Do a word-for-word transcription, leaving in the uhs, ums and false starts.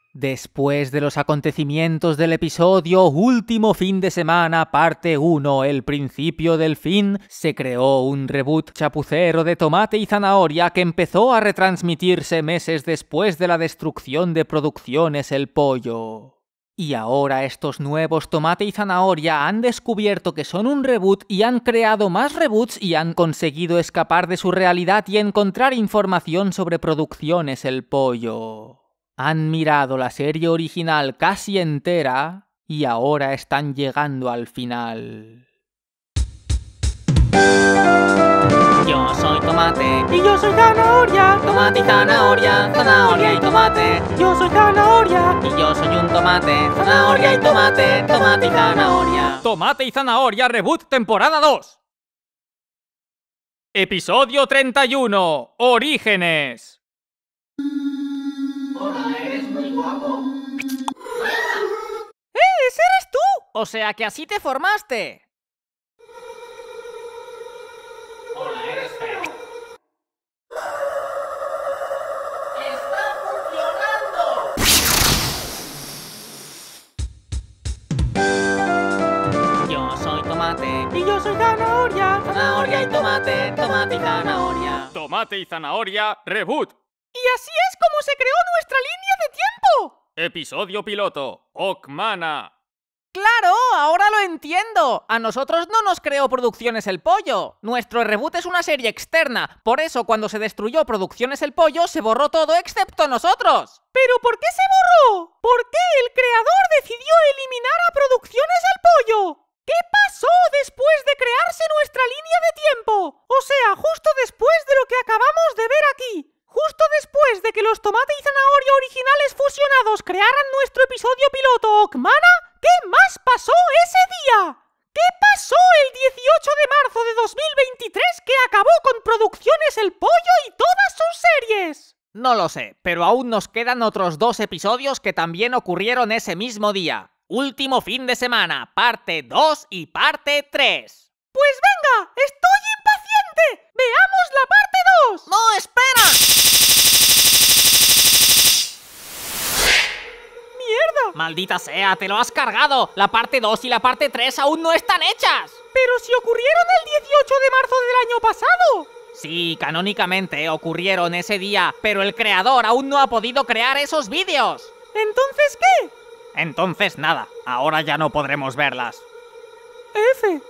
Después de los acontecimientos del episodio Último fin de semana, parte uno, el principio del fin, se creó un reboot chapucero de Tomate y Zanahoria que empezó a retransmitirse meses después de la destrucción de Producciones El Pollo. Y ahora estos nuevos Tomate y Zanahoria han descubierto que son un reboot y han creado más reboots y han conseguido escapar de su realidad y encontrar información sobre Producciones El Pollo. Han mirado la serie original casi entera y ahora están llegando al final. Yo soy tomate y yo soy zanahoria. Tomate y zanahoria, zanahoria y tomate. Yo soy zanahoria y yo soy un tomate. Zanahoria y tomate, tomate y zanahoria. Tomate y Zanahoria Reboot temporada dos. Episodio treinta y uno. Orígenes. Hola, eres muy guapo. ¡Eh, ese eres tú! O sea que así te formaste. Hola, eres feo. ¡Está funcionando! Yo soy tomate y yo soy zanahoria. Zanahoria y tomate, tomate y zanahoria. Tomate y Zanahoria Reboot. Y así es como se creó nuestra línea de tiempo. Episodio piloto. Okmana. ¡Claro! ¡Ahora lo entiendo! A nosotros no nos creó Producciones El Pollo. Nuestro reboot es una serie externa. Por eso, cuando se destruyó Producciones El Pollo, se borró todo excepto nosotros. ¿Pero por qué se borró? ¿Por qué el creador decidió eliminar a Producciones El Pollo? ¿Qué pasó después de crearse nuestra línea de tiempo? O sea, justo después de lo que acabamos de ver aquí. Justo después de que los Tomate y Zanahoria originales fusionados crearan nuestro episodio piloto Okmana, ¿qué más pasó ese día? ¿Qué pasó el dieciocho de marzo de dos mil veintitrés que acabó con Producciones El Pollo y todas sus series? No lo sé, pero aún nos quedan otros dos episodios que también ocurrieron ese mismo día. Último fin de semana, parte dos y parte tres. Pues venga, estoy impaciente. ¡Veamos la parte dos! ¡No, espera! ¡Mierda! ¡Maldita sea, te lo has cargado! La parte dos y la parte tres aún no están hechas. Pero si ocurrieron el dieciocho de marzo del año pasado. Sí, canónicamente ocurrieron ese día, pero el creador aún no ha podido crear esos vídeos. ¿Entonces qué? Entonces nada, ahora ya no podremos verlas. F.